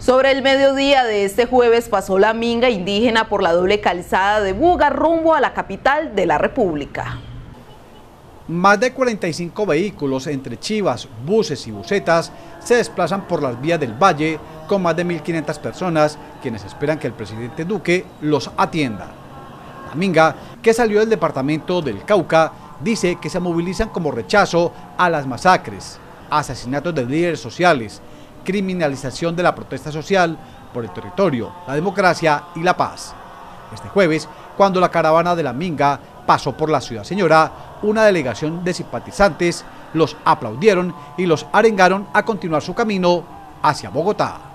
Sobre el mediodía de este jueves pasó la minga indígena por la doble calzada de Buga rumbo a la capital de la República. Más de 45 vehículos entre chivas, buses y busetas se desplazan por las vías del valle con más de 1.500 personas quienes esperan que el presidente Duque los atienda. La minga, que salió del departamento del Cauca, dice que se movilizan como rechazo a las masacres, asesinatos de líderes sociales, criminalización de la protesta social por el territorio, la democracia y la paz. Este jueves, cuando la caravana de la minga pasó por la Ciudad Señora, una delegación de simpatizantes los aplaudieron y los arengaron a continuar su camino hacia Bogotá.